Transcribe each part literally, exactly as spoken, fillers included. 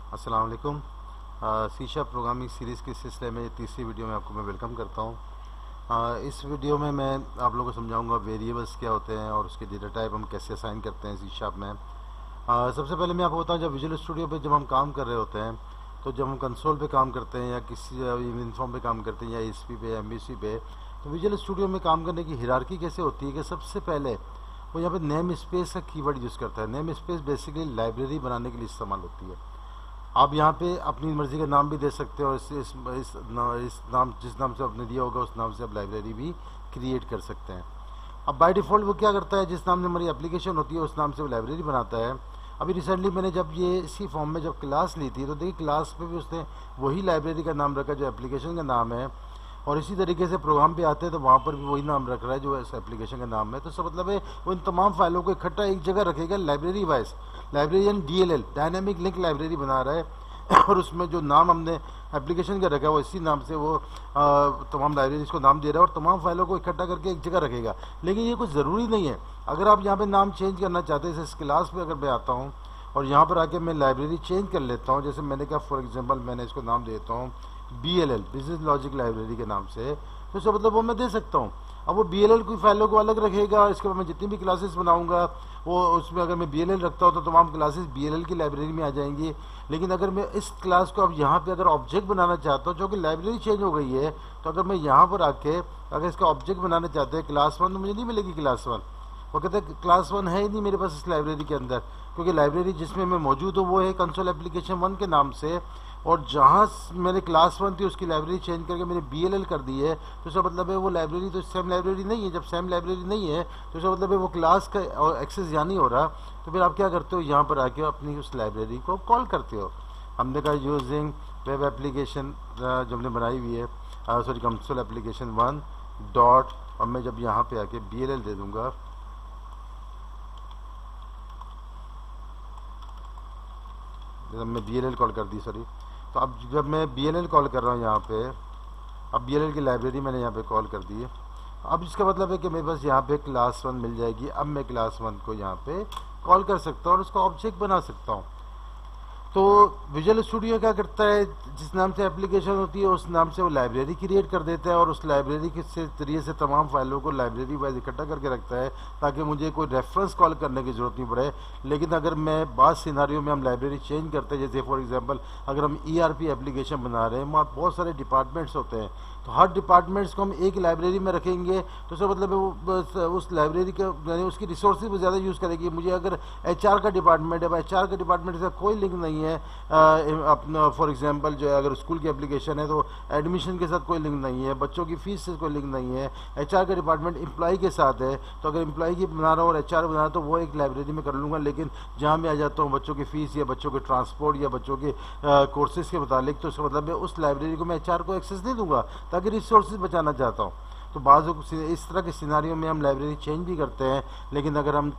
अस्सलाम वालेकुम। C sharp programming series के सिलसिले में तीसरी वीडियो में आपको मैं वेलकम करता हूँ। आ, इस वीडियो में मैं आप लोगों को समझाऊंगा वेरिएबल्स क्या होते हैं और उसके डेटा टाइप हम कैसे असाइन करते हैं सी शार्प में। आ, सबसे पहले मैं आपको बताऊँ, जब विजुअल स्टूडियो पे जब हम काम कर रहे होते हैं तो जब हम कंसोल पे काम करते हैं या किसी यूनिफॉर्म पे काम करते हैं या एस पी पे या एम बी सी पे, तो विजुअल स्टूडियो में काम करने की हिरार्की कैसे होती है कि सबसे पहले वो यहाँ पे नेम स्पेस का कीवर्ड यूज़ करता है। नेम स्पेस बेसिकली लाइब्रेरी बनाने के लिए इस्तेमाल होती है। आप यहाँ पे अपनी मर्ज़ी का नाम भी दे सकते हो और इस इस, इस, ना, इस नाम जिस नाम से आपने दिया होगा उस नाम से आप लाइब्रेरी भी क्रिएट कर सकते हैं। अब बाय डिफ़ॉल्ट वो क्या करता है, जिस नाम से हमारी एप्लीकेशन होती है उस नाम से वो लाइब्रेरी बनाता है। अभी रिसेंटली मैंने जब ये इसी फॉर्म में जब क्लास ली थी तो देखिए क्लास पे भी उसने वही लाइब्रेरी का नाम रखा जो एप्लीकेशन का नाम है, और इसी तरीके से प्रोग्राम पे आते हैं तो वहाँ पर भी वही नाम रख रहा है जो इस एप्लीकेशन का नाम है। तो इसका मतलब है वो इन तमाम फाइलों को इकट्ठा एक जगह रखेगा library wise. Librarian D L L dynamic link library बना रहा है और उसमें जो नाम हमने एप्लीकेशन का रखा है वो इसी नाम से वो आ, तमाम लाइब्रेरीज को नाम दे रहा है और तमाम फाइलों को इकट्ठा करके एक जगह रखेगा। लेकिन ये कुछ ज़रूरी नहीं है। अगर आप यहाँ पे नाम चेंज करना चाहते हैं, इस क्लास पे अगर मैं आता हूँ और यहाँ पर आके मैं लाइब्रेरी चेंज कर लेता हूँ, जैसे मैंने कहा फॉर एग्जांपल मैंने इसको नाम देता हूँ B L L business logic library के नाम से, तो इसका मतलब वो मैं दे सकता हूँ। अब वो बी एल एल की फाइलों को अलग रखेगा, इसके बाद मैं जितनी भी क्लासेस बनाऊंगा वो उसमें अगर मैं बी एल एल रखता हूँ तो तमाम क्लासेस बी एल एल की लाइब्रेरी में आ जाएंगी। लेकिन अगर मैं इस क्लास को अब यहाँ पे अगर ऑब्जेक्ट बनाना चाहता हूँ, जो कि लाइब्रेरी चेंज हो गई है, तो अगर मैं यहाँ पर आके अगर इसका ऑब्जेक्ट बनाना चाहते हैं क्लास वन, तो मुझे नहीं मिलेगी क्लास वन। वो कहते हैं क्लास वन है ही नहीं मेरे पास इस लाइब्रेरी के अंदर, क्योंकि लाइब्रेरी जिसमें मैं मौजूद हूँ वो है कंसोल एप्लीकेशन वन के नाम से, और जहाँ मैंने क्लास वन थी उसकी लाइब्रेरी चेंज करके मैंने बी एल एल कर दी है। तो इसका मतलब है वो लाइब्रेरी तो सेम लाइब्रेरी नहीं है। जब सेम लाइब्रेरी नहीं है तो इसका मतलब है वो क्लास का एक्सेस यहाँ नहीं हो रहा। तो फिर आप क्या करते हो, यहाँ पर आके अपनी उस लाइब्रेरी को कॉल करते हो। हमने कहा यूजिंग वेब एप्लीकेशन जो हमने बनाई हुई है, sorry console application one dot, और मैं जब यहाँ पे आके बी एल एल दे दूँगा, जब मैं बी एल एल कॉल कर दी सॉरी, तो अब जब मैं बी एल एल कॉल कर रहा हूँ यहाँ पे, अब बी एल एल की लाइब्रेरी मैंने यहाँ पे कॉल कर दी है। अब इसका मतलब है कि मेरे पास यहाँ पे क्लास वन मिल जाएगी। अब मैं क्लास वन को यहाँ पे कॉल कर सकता हूँ और उसका ऑब्जेक्ट बना सकता हूँ। तो विजुअल स्टूडियो क्या करता है, जिस नाम से एप्लीकेशन होती है उस नाम से वो लाइब्रेरी क्रिएट कर देता है और उस लाइब्रेरी के से जरिए से तमाम फाइलों को लाइब्रेरी वाइज इकट्ठा करके रखता है ताकि मुझे कोई रेफरेंस कॉल करने की ज़रूरत नहीं पड़े। लेकिन अगर मैं बाद सिनारियों में हम लाइब्रेरी चेंज करते हैं, जैसे फॉर एग्जांपल अगर हम ई आर पी एप्लीकेशन बना रहे हैं, वहाँ बहुत सारे डिपार्टमेंट्स होते हैं, तो हर डिपार्टमेंट्स को हम एक लाइब्रेरी में रखेंगे, तो इसका मतलब है वो उस लाइब्रेरी के यानी उसकी रिसोर्सेज ज़्यादा यूज़ करेगी। मुझे अगर एच आर का डिपार्टमेंट है, एच आर के डिपार्टमेंट से कोई लिंक नहीं है, अपना फॉर एग्जांपल जो है अगर स्कूल की एप्लीकेशन है तो एडमिशन के साथ कोई लिंक नहीं है, बच्चों की फीस से कोई लिंक नहीं है, एच आर का डिपार्टमेंट एम्प्लॉय के साथ है, तो अगर एम्प्लॉय की बना रहा हूँ और एच आर बना रहा हूँ तो वो एक लाइब्रेरी में कर लूँगा। लेकिन जहाँ मैं आ जाता हूँ बच्चों की फ़ीस या बच्चों के ट्रांसपोर्ट या बच्चों के कोर्सेज़ के मुतालिक, तो इसका मतलब है उस लाइब्रेरी को मैं एच आर को एक्सेस नहीं दूँगा ताकि रिसोर्सेज बचाना चाहता हूँ। तो बाज़ इस तरह के सिनारियों में हम लाइब्रेरी चेंज भी करते हैं। लेकिन अगर हम आ,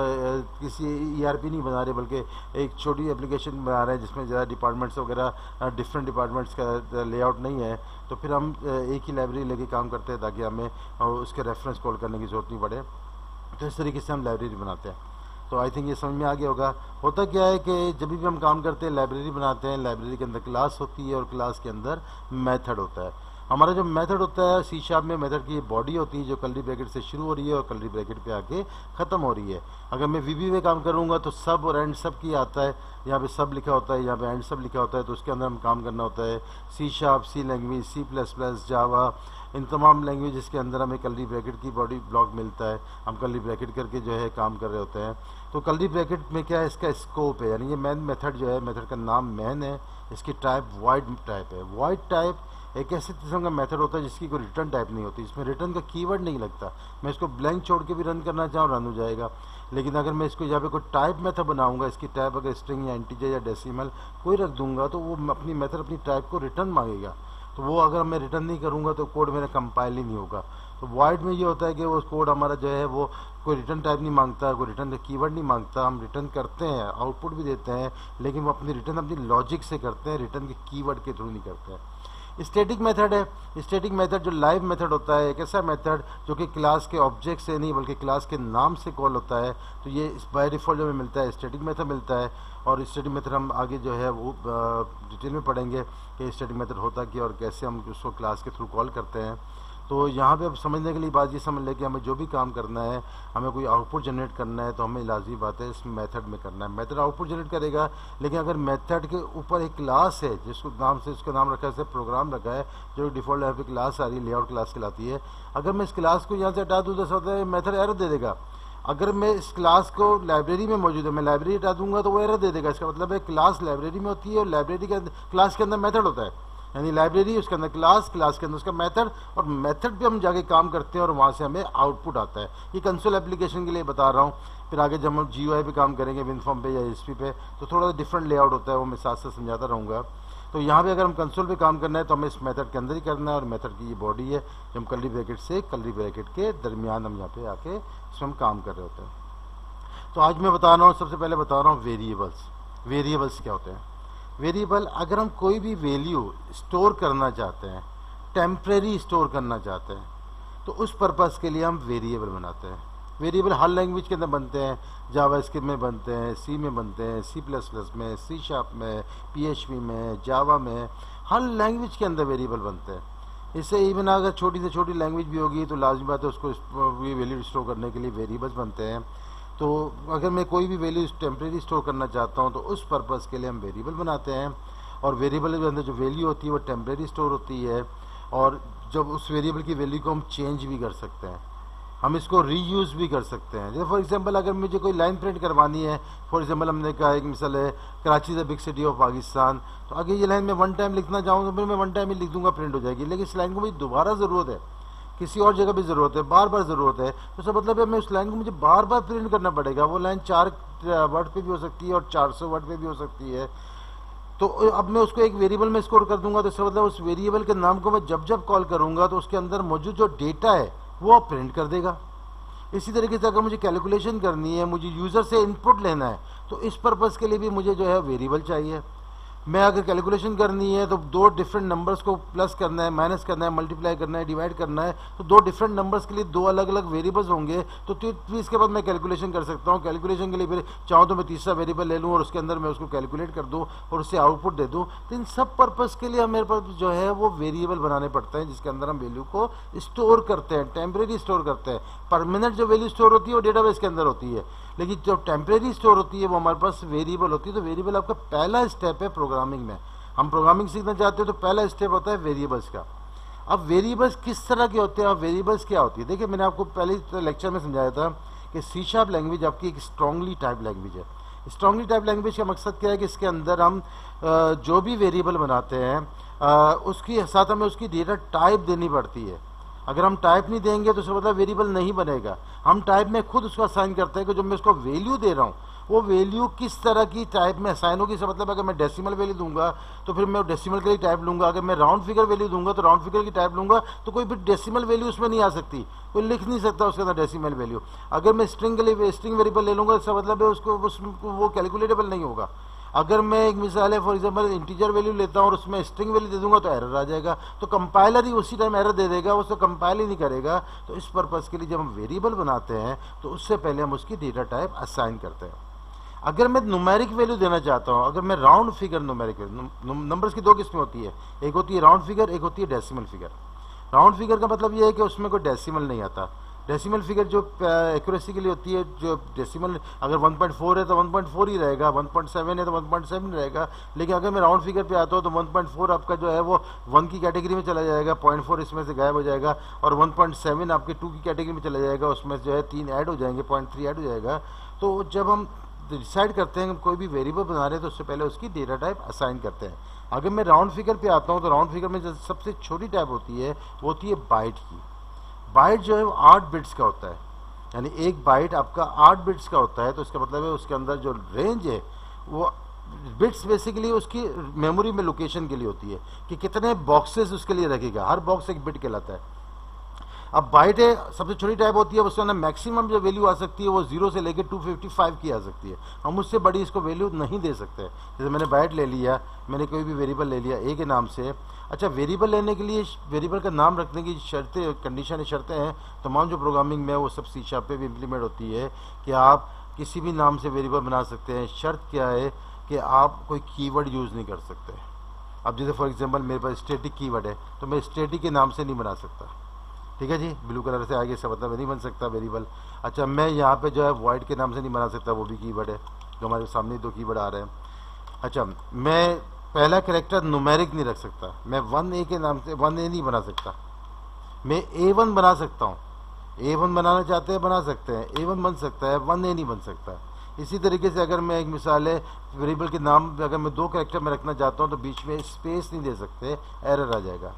किसी ई आर पी नहीं बना रहे बल्कि एक छोटी एप्लीकेशन बना रहे हैं जिसमें ज़्यादा डिपार्टमेंट्स वगैरह डिफरेंट डिपार्टमेंट्स का लेआउट नहीं है, तो फिर हम एक ही लाइब्रेरी लेके काम करते हैं ताकि हमें उसके रेफरेंस कॉल करने की ज़रूरत नहीं पड़े। तो इस तरीके से हम लाइब्रेरी बनाते हैं। तो आई थिंक ये समझ में आ गया होगा। होता क्या है कि जब भी हम काम करते हैं लाइब्रेरी बनाते हैं, लाइब्रेरी के अंदर क्लास होती है और क्लास के अंदर मेथड होता है। हमारा जो मेथड होता है सी शार्प में, मेथड की बॉडी होती है जो कर्ली ब्रैकेट से शुरू हो रही है और कर्ली ब्रैकेट पे आके ख़त्म हो रही है। अगर मैं वी बी में काम करूँगा तो सब और एंड सब की आता है, यहाँ पे सब लिखा होता है, यहाँ पे एंड सब लिखा होता है, तो उसके अंदर हम काम करना होता है। C sharp, C language, C plus plus, Java, इन तमाम लैंग्वेज के अंदर हमें कर्ली ब्रैकेट की बॉडी ब्लॉक मिलता है। हम कर्ली ब्रैकेट करके जो है काम कर रहे होते हैं। तो कर्ली ब्रैकेट में क्या है, इसका स्कोप है, यानी ये मैन मेथड जो है, मेथड का नाम मैन है, इसकी टाइप वॉइड टाइप है। वॉइड टाइप एक ऐसे किस्म का मेथड होता है जिसकी कोई रिटर्न टाइप नहीं होती, इसमें रिटर्न का कीवर्ड नहीं लगता। मैं इसको ब्लैंक छोड़ के भी रन करना चाहूँ रन हो जाएगा। लेकिन अगर मैं इसको यहाँ पे कोई टाइप मेथड बनाऊंगा, इसकी टाइप अगर स्ट्रिंग या इंटीजर या डेसिमल कोई रख दूंगा तो वो अपनी मेथड अपनी टाइप को रिटर्न मांगेगा। तो वो अगर मैं रिटर्न नहीं करूँगा तो कोड मेरा कंपाइल ही नहीं होगा। तो वॉइड में ये होता है कि वो कोड हमारा जो है वो कोई रिटर्न टाइप नहीं मांगता, कोई रिटर्न का कीवर्ड नहीं मांगता। हम रिटर्न करते हैं, आउटपुट भी देते हैं, लेकिन वो अपनी रिटर्न अपनी लॉजिक से करते हैं, रिटर्न के कीवर्ड के थ्रू नहीं करते हैं। स्टैटिक मेथड है। स्टैटिक मेथड जो लाइव मेथड होता है, एक ऐसा मेथड जो कि क्लास के ऑब्जेक्ट से नहीं बल्कि क्लास के नाम से कॉल होता है। तो ये बाय डिफ़ॉल्ट जो हमें मिलता है स्टैटिक मेथड मिलता है। और स्टैटिक मेथड हम आगे जो है वो डिटेल में पढ़ेंगे कि स्टैटिक मेथड होता क्या और कैसे हम उसको क्लास के थ्रू कॉल करते हैं। तो यहाँ पे अब समझने के लिए बात ये समझ लें कि हमें जो भी काम करना है, हमें कोई आउटपुट जनरेट करना है, तो हमें लाजमी बात है इस मेथड में करना है। मेथड आउटपुट जनरेट करेगा, लेकिन अगर मेथड के ऊपर एक क्लास है जिसको नाम से उसका नाम रखा है, जैसे प्रोग्राम रखा है जो डिफ़ॉल्ट यहाँ पे क्लास आ रही है, लेआउट क्लास कहलाती है, अगर मैं इस क्लास को यहाँ से हटा दूँ तो होता है मेथड एरर दे देगा। अगर मैं इस क्लास को लाइब्रेरी में मौजूद है, मैं लाइब्रेरी हटा दूंगा तो वो एरर दे देगा। इसका मतलब है क्लास लाइब्रेरी में होती है और लाइब्रेरी के अंदर क्लास के अंदर मेथड होता है, यानी लाइब्रेरी उसके अंदर क्लास, क्लास के अंदर उसका मेथड, और मेथड पे हम जाके काम करते हैं और वहाँ से हमें आउटपुट आता है। ये कंसोल एप्लीकेशन के लिए बता रहा हूँ। फिर आगे जब हम जी ओ आई पे काम करेंगे, विनफॉर्म पे या एस पी पे, तो थोड़ा सा डिफरेंट लेआउट होता है, वो मैं साथ साथ समझाता रहूँगा। तो यहाँ पे अगर हम कंसोल पे काम करना है तो हमें इस मेथड के अंदर ही करना है, और मेथड की ये बॉडी है जो हम कर्ली ब्रैकेट से कर्ली ब्रैकेट के दरमियान हम यहाँ पे आके इसमें हम काम कर रहे होते हैं। तो आज मैं बता रहा हूँ, सबसे पहले बता रहा हूँ वेरिएबल्स। वेरिएबल्स क्या होते हैं? वेरिएबल, अगर हम कोई भी वैल्यू स्टोर करना चाहते हैं, टेम्परेरी स्टोर करना चाहते हैं, तो उस पर्पस के लिए हम वेरिएबल बनाते हैं। वेरिएबल हर लैंग्वेज के अंदर बनते हैं, जावा स्क्रिप्ट में बनते हैं, सी में बनते हैं, सी प्लस प्लस में, सी शार्प में, पी एच पी में, जावा में, हर लैंग्वेज के अंदर वेरिएबल बनते हैं। इससे इवन अगर छोटी से छोटी लैंग्वेज भी होगी तो लाजमी बात है उसको वैल्यू स्टोर करने के लिए वेरिएबल्स बनते हैं। तो अगर मैं कोई भी वैल्यू टेम्परेरी स्टोर करना चाहता हूँ तो उस पर्पस के लिए हम वेरिएबल बनाते हैं, और वेरिएबल के अंदर जो वैल्यू होती है वो टेम्परेरी स्टोर होती है, और जब उस वेरिएबल की वैल्यू को हम चेंज भी कर सकते हैं, हम इसको रीयूज़ भी कर सकते हैं। जैसे फॉर एग्जांपल अगर मुझे कोई लाइन प्रिंट करवानी है, फॉर एग्जांपल हमने कहा एक मिसाल है Karachi is the big city of Pakistan, तो अगर ये लाइन मैं वन टाइम लिखना चाहूँ तो फिर मैं वन टाइम ही लिख दूंगा, प्रिंट हो जाएगी। लेकिन इस लाइन को मुझे दोबारा ज़रूरत है, किसी और जगह भी ज़रूरत है, बार बार ज़रूरत है, तो इसका मतलब है मैं उस लाइन को मुझे बार बार प्रिंट करना पड़ेगा। वो लाइन चार वर्ड पे भी हो सकती है और चार सौ वर्ड पे भी हो सकती है। तो अब मैं उसको एक वेरिएबल में स्टोर कर दूंगा, तो इसका मतलब उस वेरिएबल के नाम को मैं जब जब कॉल करूंगा तो उसके अंदर मौजूद जो डेटा है वो प्रिंट कर देगा। इसी तरीके से अगर मुझे कैलकुलेशन करनी है, मुझे यूज़र से इनपुट लेना है, तो इस पर्पज़ के लिए भी मुझे जो है वेरिएबल चाहिए। मैं अगर कैलकुलेशन करनी है तो दो डिफरेंट नंबर्स को प्लस करना है, माइनस करना है, मल्टीप्लाई करना है, डिवाइड करना है, तो दो डिफरेंट नंबर्स के लिए दो अलग अलग वेरिएबल्स होंगे। तो फिर इसके बाद मैं कैलकुलेशन कर सकता हूँ। कैलकुलेशन के लिए फिर चाहूँ तो मैं तीसरा वेरिएबल ले लूँ और उसके अंदर मैं उसको कैलकुलेट कर दूँ और उससे आउटपुट दे दूँ। तो इन सब पर्पज़ के लिए मेरे पास जो है वो वेरिएबल बनाने पड़ते हैं जिसके अंदर हम वैल्यू को स्टोर करते हैं, टेम्परेरी स्टोर करते हैं। परमानेंट जो वैल्यू स्टोर होती है वो डेटाबेस के अंदर होती है, लेकिन जो टेम्परेरी स्टोर होती है वो हमारे पास वेरिएबल होती है। तो वेरिएबल आपका पहला स्टेप है प्रोग्रामिंग में। हम प्रोग्रामिंग सीखना चाहते हैं तो पहला स्टेप होता है वेरिएबल्स का। अब वेरिएबल्स किस तरह के होते हैं और वेरिएबल्स क्या होती है? देखिए, मैंने आपको पहले लेक्चर में समझाया था कि सी शार्प लैंग्वेज आपकी एक स्ट्रांगली टाइप लैंग्वेज है। स्ट्रांगली टाइप लैंग्वेज का मकसद क्या है कि इसके अंदर हम जो भी वेरिएबल बनाते हैं उसके साथ हमें उसकी डेटा टाइप देनी पड़ती है। अगर हम टाइप नहीं देंगे तो उसका मतलब वेरिएबल नहीं बनेगा। हम टाइप में खुद उसको असाइन करते हैं कि जो मैं उसको वैल्यू दे रहा हूँ वो वैल्यू किस तरह की टाइप में असाइन होगी। इसका मतलब अगर मैं डेसिमल वैल्यू दूंगा तो फिर मैं डेसिमल के लिए टाइप लूंगा, अगर मैं राउंड फिगर वैल्यू दूंगा तो राउंड फिगर की टाइप लूंगा, तो कोई भी डेसिमल वैल्यू उसमें नहीं आ सकती, कोई लिख नहीं सकता उसके अंदर डेसिमल वैल्यू। अगर मैं स्ट्रिंग के लिए स्ट्रिंग वेरिएबल ले लूंगा इसका मतलब है उसको उसको वो कैलकुलेटेबल नहीं होगा। अगर मैं एक मिसाल है फॉर एग्जांपल इंटीजर वैल्यू लेता हूँ और उसमें स्ट्रिंग वैल्यू दे दूंगा तो एरर आ जाएगा, तो कंपाइलर ही उसी टाइम एरर दे देगा, उसको कंपाइल ही नहीं करेगा। तो इस पर्पज़ के लिए जब हम वेरिएबल बनाते हैं तो उससे पहले हम उसकी डेटा टाइप असाइन करते हैं। अगर मैं न्यूमेरिक वैल्यू देना चाहता हूँ, अगर मैं राउंड फिगर न्यूमेरिक नंबर्स की दो किस्में होती है, एक होती है राउंड फिगर, एक होती है डेसिमल फिगर। राउंड फिगर का मतलब ये है कि उसमें कोई डेसिमल नहीं आता। डेसिमल फिगर जो एक्यूरेसी के लिए होती है, जो डेसिमल अगर वन पॉइंट फोर है तो वन पॉइंट फोर ही रहेगा, वन पॉइंट सेवन है तो वन पॉइंट सेवन रहेगा। लेकिन अगर मैं राउंड फिगर पे आता हूँ तो वन पॉइंट फोर आपका जो है वो वन की कैटेगरी में चला जाएगा, पॉइंट फोर इसमें से गायब हो जाएगा, और वन पॉइंट सेवन आपके टू की कैटेगरी में चला जाएगा, उसमें जो है तीन ऐड हो जाएंगे, पॉइंट थ्री ऐड हो जाएगा। तो जब हम डिसाइड करते हैं कि कोई भी वेरिएबल बना रहे हैं तो उससे पहले उसकी डेटा टाइप असाइन करते हैं। अगर मैं राउंड फिगर पे आता हूँ तो राउंड फिगर में जो सबसे छोटी टाइप होती है वो होती है बाइट की। बाइट जो है वो आठ बिट्स का होता है, यानी एक बाइट आपका आठ बिट्स का होता है। तो इसका मतलब है उसके अंदर जो रेंज है वो बिट्स बेसिकली उसकी मेमोरी में लोकेशन के लिए होती है कि कितने बॉक्सेस उसके लिए रखेगा, हर बॉक्स एक बिट कहलाता है। अब बाइट है सबसे छोटी टाइप होती है, उसके अंदर मैक्सिमम जो वैल्यू आ सकती है वो जीरो से लेकर टू फिफ्टी फाइव की आ सकती है। हम उससे बड़ी इसको वैल्यू नहीं दे सकते। जैसे मैंने बाइट ले लिया, मैंने कोई भी वेरिएबल ले लिया ए के नाम से। अच्छा, वेरिएबल लेने के लिए वेरिएबल का नाम रखने की शर्तें, कंडीशन शर्तें हैं तमाम जो प्रोग्रामिंग में वो सब सी शार्प पे भी इम्प्लीमेंट होती है कि आप किसी भी नाम से वेरिएबल बना सकते हैं। शर्त क्या है कि आप कोई कीवर्ड यूज़ नहीं कर सकते। अब जैसे फॉर एग्जांपल मेरे पास स्टैटिक कीवर्ड है तो मैं स्टैटिक के नाम से नहीं बना सकता, ठीक है जी, ब्लू कलर से आगे से मतलब नहीं बन सकता वेरिएबल। अच्छा, मैं यहाँ पे जो है वाइट के नाम से नहीं बना सकता, वो भी कीवर्ड है जो हमारे सामने दो कीवर्ड आ रहे हैं। अच्छा, मैं पहला कैरेक्टर न्यूमेरिक नहीं रख सकता, मैं वन ए के नाम से वन ए नहीं बना सकता, मैं ए वन बना सकता हूँ। ए वन बनाना चाहते हैं बना सकते हैं, ए वन बन सकता है, वन ए नहीं बन सकता। इसी तरीके से अगर मैं एक मिसाल है वेरिएबल के नाम अगर मैं दो कैरेक्टर में रखना चाहता हूँ तो बीच में स्पेस नहीं दे सकते, एरर आ जाएगा।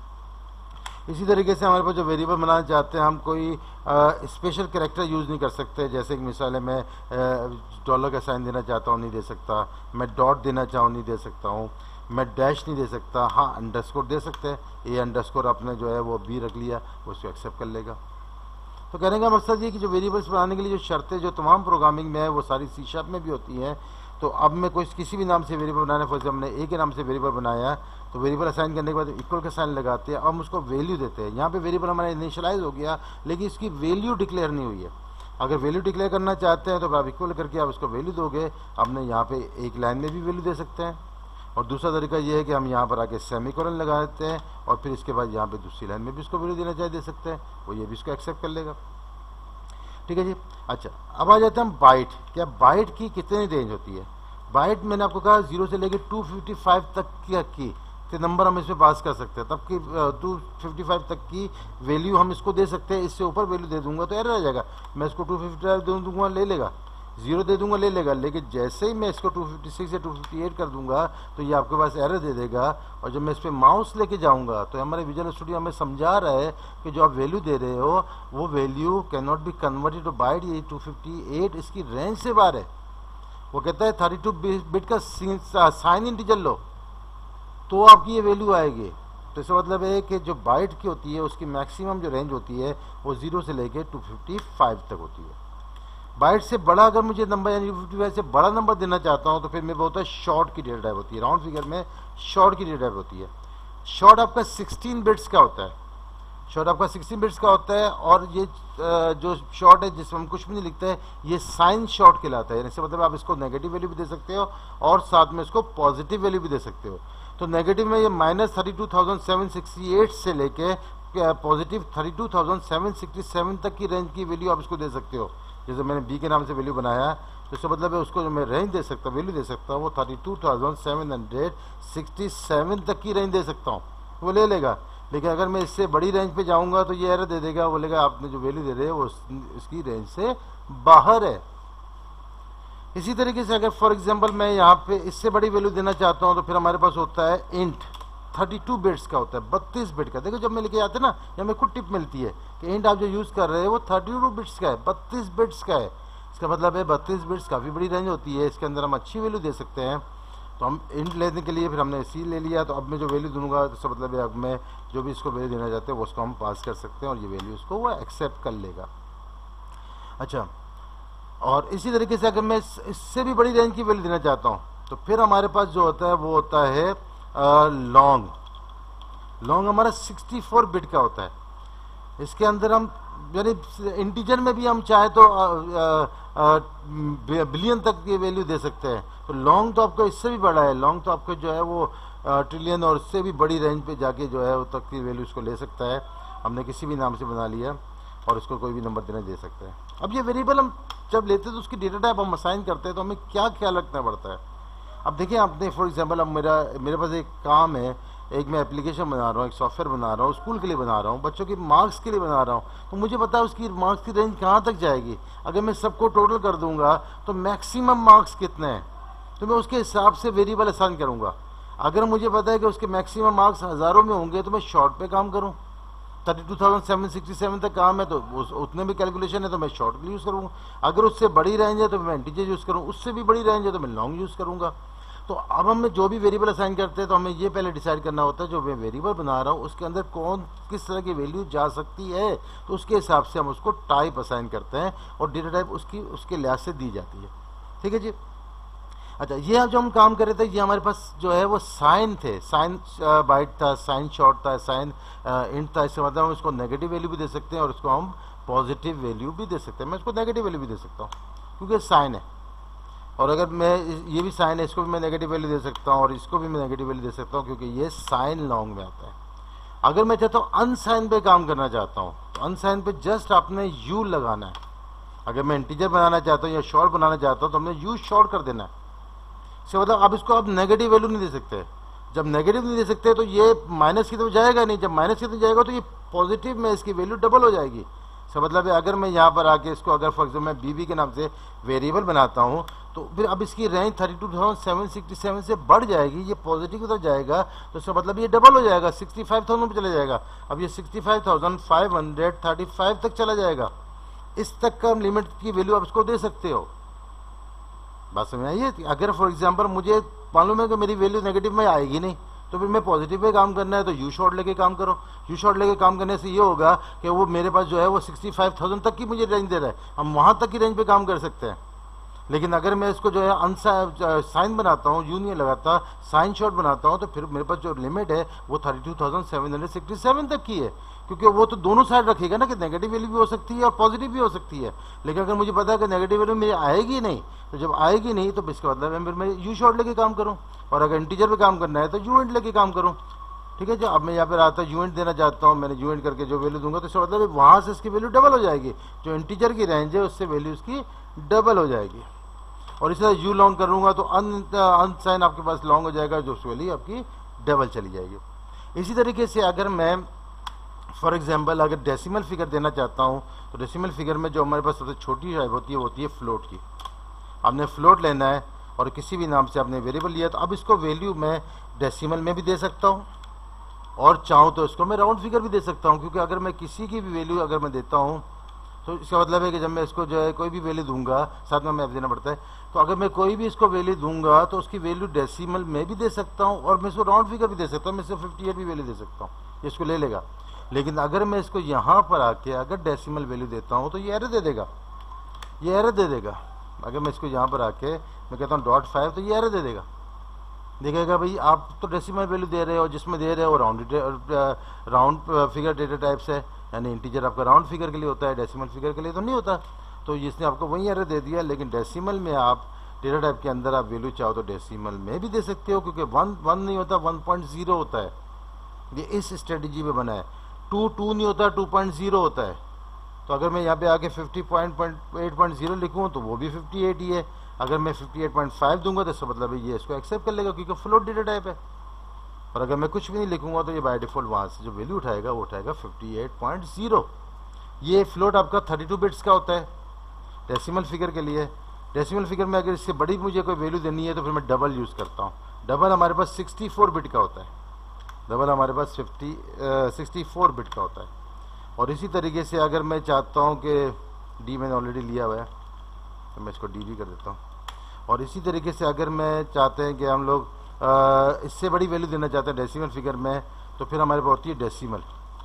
इसी तरीके से हमारे पास जो वेरिएबल बनाना चाहते हैं हम कोई स्पेशल कैरेक्टर यूज़ नहीं कर सकते। जैसे एक मिसाल है मैं डॉलर का साइन देना चाहता हूँ, नहीं दे सकता। मैं डॉट देना चाहूँ, नहीं दे सकता हूँ। मैं डैश नहीं दे सकता। हाँ, अंडरस्कोर दे सकते हैं। ए अंडरस्कोर आपने जो है वो बी रख लिया, वो उसको एक्सेप्ट कर लेगा। तो कहने का मकसद ये कि जो वेरिएबल्स बनाने के लिए जो शर्तें जो तमाम प्रोग्रामिंग में है वो सारी सी शार्प में भी होती हैं। तो अब मैं कोई किसी भी नाम से वेरिएबल बनाना है, फॉर एग्जाम्पल हमने ए के नाम से वेरिएबल बनाया तो वेरिएबल असाइन करने के बाद इक्वल का साइन लगाते हैं, अब हम उसको वैल्यू देते हैं। यहाँ पे वेरिएबल हमारा इनिशियलाइज हो गया लेकिन इसकी वैल्यू डिक्लेयर नहीं हुई है। अगर वैल्यू डिक्लेयर करना चाहते हैं तो आप इक्वल करके आप उसको वैल्यू दोगे। हमने यहाँ पे एक लाइन में भी वैल्यू दे सकते हैं और दूसरा तरीका ये है कि हम यहाँ पर आके सेमीकोलन लगा देते हैं और फिर इसके बाद यहाँ पे दूसरी लाइन में भी उसको वैल्यू देना चाहिए दे सकते हैं, वो ये भी इसको एक्सेप्ट कर लेगा, ठीक है जी। अच्छा, अब आ जाते हैं हम बाइट। क्या बाइट की कितनी रेंज होती है? बाइट मैंने आपको कहा जीरो से लेकर टू फिफ्टी फाइव तक की की के नंबर हम इसमें पास कर सकते हैं, तब की टू फिफ्टी फाइव तक की वैल्यू हम इसको दे सकते हैं। इससे ऊपर वैल्यू दे दूंगा तो एरर आ जाएगा। मैं इसको टू फिफ्टी फाइव दे दूंगा, ले लेगा। जीरो दे दूंगा, ले लेगा। लेकिन जैसे ही मैं इसको टू फिफ्टी सिक्स या टू फिफ्टी एट कर दूंगा तो ये आपके पास एरर दे देगा। और जब मैं इस पर माउस लेके जाऊंगा तो हमारे विजुअल स्टूडियो हमें समझा रहा है कि जो आप वैल्यू दे रहे हो वो value can not be converted to byte. ये टू फिफ्टी एट इसकी रेंज से बाहर है। वो कहता है थर्टी टू बिट का साइन इंटीजर लो तो आपकी ये वैल्यू आएगी। तो इसका मतलब है कि जो बाइट की होती है उसकी मैक्सिमम जो रेंज होती है वो जीरो से लेके टू फिफ्टी फाइव तक होती है। बाइट से बड़ा अगर मुझे नंबर यानी फिफ्टी फाइव से बड़ा नंबर देना चाहता हूँ तो फिर मेरे होता है शॉर्ट की डेटा टाइप होती है। राउंड फिगर में शॉर्ट की डेटा टाइप होती है। शॉर्ट आपका सिक्सटीन बिट्स का होता है। शॉर्ट आपका सिक्सटीन बिट्स का होता है और ये जो शॉर्ट है जिसमें हम कुछ भी नहीं लिखते हैं ये साइन शॉर्ट कहलाता है। इससे मतलब आप इसको नेगेटिव वैल्यू भी दे सकते हो और साथ में इसको पॉजिटिव वैल्यू भी दे सकते हो। तो नेगेटिव में ये minus thirty two thousand seven sixty eight से लेके positive thirty two thousand seven sixty seven तक की रेंज की वैल्यू आप इसको दे सकते हो। जैसे मैंने बी के नाम से वैल्यू बनाया तो इसका मतलब है उसको जो मैं रेंज दे सकता हूँ वैल्यू दे सकता हूँ वो thirty two thousand seven hundred sixty seven तक की रेंज दे सकता हूँ, वो ले लेगा। लेकिन अगर मैं इससे बड़ी रेंज पे जाऊँगा तो ये एरर दे देगा, बोलेगा आपने जो वैल्यू दे रहे हैं वो इसकी रेंज से बाहर है। इसी तरीके से अगर फॉर एग्जांपल मैं यहाँ पे इससे बड़ी वैल्यू देना चाहता हूँ तो फिर हमारे पास होता है इंट थर्टी टू बिट्स का होता है, बत्तीस बिट का। देखो जब मैं लेके आते ना या मेरे को टिप मिलती है कि इंट आप जो यूज़ कर रहे हैं वो थर्टी टू बिट्स का है, बत्तीस बिट्स का है। इसका मतलब है बत्तीस बिट्स काफ़ी बड़ी रेंज होती है, इसके अंदर हम अच्छी वैल्यू दे सकते हैं। तो हम इंट लेने के लिए फिर हमने सी ले लिया। तो अब मैं जो वैल्यू दूंगा तो इसका मतलब है अब मैं जो भी इसको वैल्यू देना चाहते हैं वो उसको हम पास कर सकते हैं और ये वैल्यू उसको वो एक्सेप्ट कर लेगा। अच्छा, और इसी तरीके से अगर मैं इससे भी बड़ी रेंज की वैल्यू देना चाहता हूँ तो फिर हमारे पास जो होता है वो होता है लॉन्ग। लॉन्ग हमारा सिक्सटी फोर बिट का होता है। इसके अंदर हम यानी इंटीजर में भी हम चाहे तो बिलियन तक की वैल्यू दे सकते हैं। तो लॉन्ग तो आपको इससे भी बड़ा है। लॉन्ग तो आपको जो है वो ट्रिलियन और इससे भी बड़ी रेंज पे जाके जो है वो तक की वैल्यू उसको ले सकता है। हमने किसी भी नाम से बना लिया और उसको कोई भी नंबर देना दे सकते हैं। अब ये वेरिएबल हम जब लेते हैं तो उसकी डेटा टाइप हम असाइन करते हैं तो हमें क्या ख्याल रखना पड़ता है। अब देखिए आपने फॉर एग्जांपल अब मेरा मेरे पास एक काम है, एक मैं एप्लीकेशन बना रहा हूँ, एक सॉफ्टवेयर बना रहा हूँ, स्कूल के लिए बना रहा हूँ, बच्चों के मार्क्स के लिए बना रहा हूँ। तो मुझे पता है उसकी मार्क्स की रेंज कहाँ तक जाएगी। अगर मैं सबको टोटल कर दूंगा तो मैक्सिमम मार्क्स कितने हैं तो मैं उसके हिसाब से वेरिएबल असाइन करूँगा। अगर मुझे पता है कि उसके मैक्सिमम मार्क्स हज़ारों में होंगे तो मैं शॉर्ट पे काम करूँ। Thirty two thousand seven sixty seven तक काम है तो उस उतने भी कैलकुलेशन है तो मैं शॉर्ट यूज़ करूँगा। अगर उससे बड़ी रेंज है तो मैं इंटीजर यूज़ करूँ, उससे भी बड़ी रेंज है तो मैं लॉन्ग यूज़ करूँगा। तो अब हमें जो भी वेरिएबल असाइन करते हैं तो हमें ये पहले डिसाइड करना होता है जो मैं वेरिएबल बना रहा हूँ उसके अंदर कौन किस तरह की वैल्यू जा सकती है, तो उसके हिसाब से हम उसको टाइप असाइन करते हैं और डेटा टाइप उसकी उसके लिहाज से दी जाती है। ठीक है जी। अच्छा, ये जो हम काम कर रहे थे ये हमारे पास जो है वो साइन थे, साइन बाइट था, साइन शॉर्ट था, साइन इंट था। इससे मतलब हम इसको नेगेटिव वैल्यू भी दे सकते हैं और इसको हम पॉजिटिव वैल्यू भी दे सकते हैं। मैं इसको नेगेटिव वैल्यू भी दे सकता हूँ क्योंकि साइन है, और अगर मैं ये भी साइन है इसको भी मैं नेगेटिव वैल्यू दे सकता हूँ और इसको भी मैं नेगेटिव वैल्यू दे सकता हूँ क्योंकि ये साइन लॉन्ग में आता है। अगर मैं चाहता हूँ अनसाइन पे काम करना चाहता हूँ तो अनसाइन पे जस्ट आपने यू लगाना है। अगर मैं इंटीजर बनाना चाहता हूँ या शॉर्ट बनाना चाहता हूँ तो हमने यू शॉर्ट कर देना है। इसका मतलब आप इसको आप नेगेटिव वैल्यू नहीं दे सकते। जब नेगेटिव नहीं दे सकते तो ये माइनस की तरफ जाएगा नहीं, जब माइनस की तरफ जाएगा तो ये पॉजिटिव में इसकी वैल्यू डबल हो जाएगी। इसका मतलब है अगर मैं यहाँ पर आके इसको अगर फॉर एग्जाम्पल मैं बीबी के नाम से वेरिएबल बनाता हूँ तो फिर अब इसकी range thirty two thousand seven sixty seven से बढ़ जाएगी, ये पॉजिटिव की तरफ जाएगा तो इसका मतलब ये डबल हो जाएगा, सिक्सटी फाइव थाउजेंड पे चला जाएगा। अब ये sixty five thousand five hundred thirty five तक चला जाएगा। इस तक का लिमिट की वैल्यू आप इसको दे सकते हो। बात समझ आई है? अगर फॉर एग्जाम्पल मुझे मालूम है कि मेरी वैल्यू नेगेटिव में आएगी नहीं तो फिर मैं पॉजिटिव पे काम करना है तो यू शॉर्ट लेके काम करो। यू शॉर्ट लेके काम करने से ये होगा कि वो मेरे पास जो है वो सिक्सटी फाइव थाउजेंड तक की मुझे रेंज दे रहा है, हम वहाँ तक की रेंज पे काम कर सकते हैं। लेकिन अगर मैं इसको जो है अनसा साइन बनाता हूँ, यू नहीं लगाता, साइन शॉर्ट बनाता हूँ तो फिर मेरे पास जो लिमिट है वो thirty two thousand seven hundred sixty seven तक की है, क्योंकि वो तो दोनों साइड रखेगा ना कि नेगेटिव वैल्यू भी हो सकती है और पॉजिटिव भी हो सकती है। लेकिन अगर मुझे पता है कि नेगेटिव वैल्यू मेरी आएगी नहीं तो जब आएगी नहीं तो इसका मतलब है फिर मैं यू शॉर्ट लेके काम करूँ, और अगर इंटीजर पे काम करना है तो यू इंट लेके काम करूँ। ठीक है, जो अब मैं यहाँ पर आता हूँ यू इंट देना चाहता हूँ, मैंने यू इंट करके जो वैल्यू दूंगा तो इसका मतलब वहाँ से इसकी वैल्यू डबल हो जाएगी, जो इंटीजर की रेंज है उससे वैल्यू इसकी डबल हो जाएगी। और इसी तरह यू लॉन्ग करूँगा तो अन अनसाइन आपके पास लॉन्ग हो जाएगा, जो वैल्यू आपकी डबल चली जाएगी। इसी तरीके से अगर मैं फॉर एग्जांपल अगर डेसिमल फिगर देना चाहता हूँ तो डेसिमल फिगर में जो हमारे पास सबसे छोटी टाइप होती है वो होती है फ्लोट की। आपने फ्लोट लेना है और किसी भी नाम से आपने वेरिएबल लिया तो अब इसको वैल्यू मैं डेसिमल में भी दे सकता हूँ और चाहूँ तो इसको मैं राउंड फिगर भी दे सकता हूँ, क्योंकि अगर मैं किसी की भी वैल्यू अगर मैं देता हूँ तो इसका मतलब है कि जब मैं इसको जो है कोई भी वैल्यू दूंगा, साथ में मैं देना पड़ता है, तो अगर मैं कोई भी इसको वैल्यू दूंगा तो उसकी वैल्यू डेसिमल में भी दे सकता हूँ और मैं इसको राउंड फिगर भी दे सकता हूँ, मैं इसको फिफ्टी एट भी वैल्यू दे सकता हूँ, इसको ले लेगा। लेकिन अगर मैं इसको यहाँ पर आके अगर डेसिमल वैल्यू देता हूँ तो ये एरर दे देगा, ये एरर दे देगा। अगर मैं इसको यहाँ पर आके मैं कहता हूँ डॉट फाइव तो ये एरर दे देगा, देखेगा भाई आप तो डेसिमल वैल्यू दे रहे हो, जिसमें दे रहे हो round round figure data types है, यानी इंटीजर आपका राउंड फिगर के लिए होता है, डेसिमल फिगर के लिए तो नहीं होता। तो इसने आपको वही एरर दे दिया। लेकिन डेसिमल में आप डेटा टाइप के अंदर आप वैल्यू चाहो तो डेसिमल में भी दे सकते हो, क्योंकि वन वन नहीं होता, वन पॉइंट ज़ीरो होता है। ये इस स्ट्रेटजी में बना है। टू टू नहीं होता, टू पॉइंट ज़ीरो होता है। तो अगर मैं यहाँ पे आके fifty point eight point zero लिखूँ तो वो भी फिफ्टी एट ही है। अगर मैं फिफ्टी एट पॉइंट फाइव दूंगा तो इसका मतलब है ये इसको एक्सेप्ट कर लेगा, क्योंकि फ्लोट डेटा टाइप है। और अगर मैं कुछ भी नहीं लिखूंगा तो ये बाय डिफॉल्ट वहाँ से जो वैल्यू उठाएगा वो उठाएगा फिफ्टी एट पॉइंट ज़ीरो। ये फ्लोट आपका थर्टी टू बिट्स का होता है डेसिमल फिगर के लिए। डेसिमल फिगर में अगर इससे बड़ी मुझे कोई वैल्यू देनी है तो फिर मैं डबल यूज़ करता हूँ। डबल हमारे पास सिक्सटी फोर बिट का होता है, डबल हमारे पास फिफ्टी सिक्सटी फोर बिट का होता है। और इसी तरीके से अगर मैं चाहता हूँ कि डी मैंने ऑलरेडी लिया हुआ है तो मैं इसको डी भी कर देता हूँ। और इसी तरीके से अगर मैं चाहते हैं कि हम लोग Uh, इससे बड़ी वैल्यू देना चाहते हैं डेसिमल फिगर में तो फिर हमारे पास होती है डेसिमल।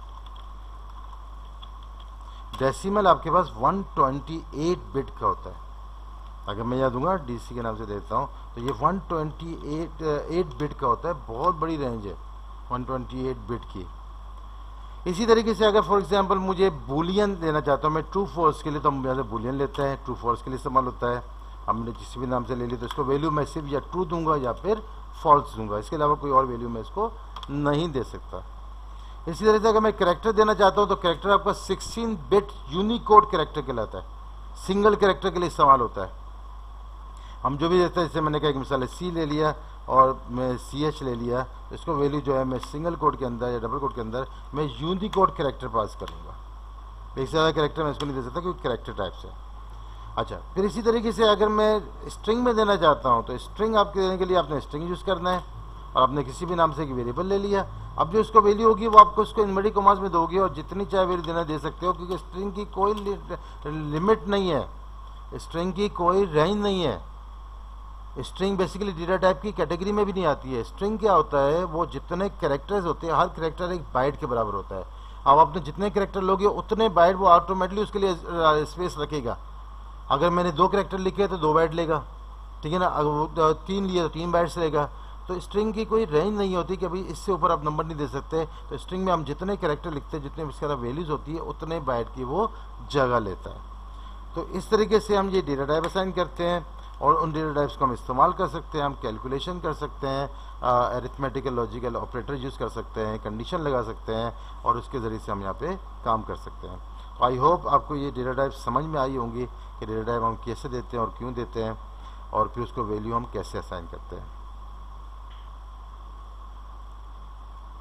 डेसिमल आपके पास वन ट्वेंटी एट बिट का होता है। अगर मैं याद दूंगा डीसी के नाम से देता हूँ तो ये वन ट्वेंटी एट बिट का होता है। बहुत बड़ी रेंज है वन ट्वेंटी एट बिट की। इसी तरीके से अगर फॉर एग्जांपल मुझे बूलियन देना चाहता हूँ मैं ट्रू फॉल्स के लिए, तो हम यहाँ से बूलियन लेते हैं, ट्रू फॉल्स के लिए इस्तेमाल होता है। हमने किसी भी नाम से ले ली तो इसको वैल्यू मैं सिर्फ या ट्रू दूंगा या फिर फॉल्स दूंगा, इसके अलावा कोई और वैल्यू मैं इसको नहीं दे सकता। इसी तरह से अगर मैं कैरेक्टर देना चाहता हूँ तो कैरेक्टर आपका सिक्सटीन बिट यूनिकोड कैरेक्टर कहलाता है, सिंगल कैरेक्टर के लिए इस्तेमाल होता है। हम जो भी देते हैं, जैसे मैंने कहा एक मिसाल है सी ले लिया और मैं सी एच ले लिया, तो इसको वैल्यू जो है मैं सिंगल कोड के अंदर या डबल कोड के अंदर मैं यूनिकोड कैरेक्टर पास करूँगा। एक से ज़्यादा कैरेक्टर मैं इसको नहीं दे सकता क्योंकि कैरेक्टर टाइप से। अच्छा, फिर इसी तरीके से अगर मैं स्ट्रिंग में देना चाहता हूँ तो स्ट्रिंग आपके देने के लिए आपने स्ट्रिंग यूज़ करना है और आपने किसी भी नाम से एक वेरिएबल ले लिया। अब जो इसको वैल्यू होगी वो आपको इसको इनवर्टेड कॉमास में दोगे और जितनी चाहे वैल्यू देना दे सकते हो, क्योंकि स्ट्रिंग की कोई लिमिट नहीं है, स्ट्रिंग की कोई रेंज नहीं है। स्ट्रिंग बेसिकली डेटा टाइप की कैटेगरी में भी नहीं आती है। स्ट्रिंग क्या होता है, वो जितने कैरेक्टर्स होते हैं हर कैरेक्टर एक बाइट के बराबर होता है। अब आपने जितने कैरेक्टर लोगे उतने बाइट वो ऑटोमेटिकली उसके लिए स्पेस रखेगा। अगर मैंने दो कैरेक्टर लिखे तो दो बाइट लेगा, ठीक है ना। अगर तीन लिए तो तीन बाइट्स लेगा। तो स्ट्रिंग की कोई रेंज नहीं होती कि अभी इससे ऊपर आप नंबर नहीं दे सकते। तो स्ट्रिंग में हम जितने कैरेक्टर लिखते हैं, जितने इसके वैल्यूज होती है, उतने बाइट की वो जगह लेता है। तो इस तरीके से हम ये डेटा टाइप असाइन करते हैं और उन डेटा टाइप्स को हम इस्तेमाल कर सकते हैं। हम कैलकुलेशन कर सकते हैं, अरिथमेटिकल लॉजिकल ऑपरेटर यूज़ कर सकते हैं, कंडीशन लगा सकते हैं और उसके ज़रिए से हम यहाँ पे काम कर सकते हैं। तो आई होप आपको ये डेटा टाइप समझ में आई होंगी कि डेटा टाइप हम कैसे देते हैं और क्यों देते हैं और फिर उसको वैल्यू हम कैसे असाइन करते हैं।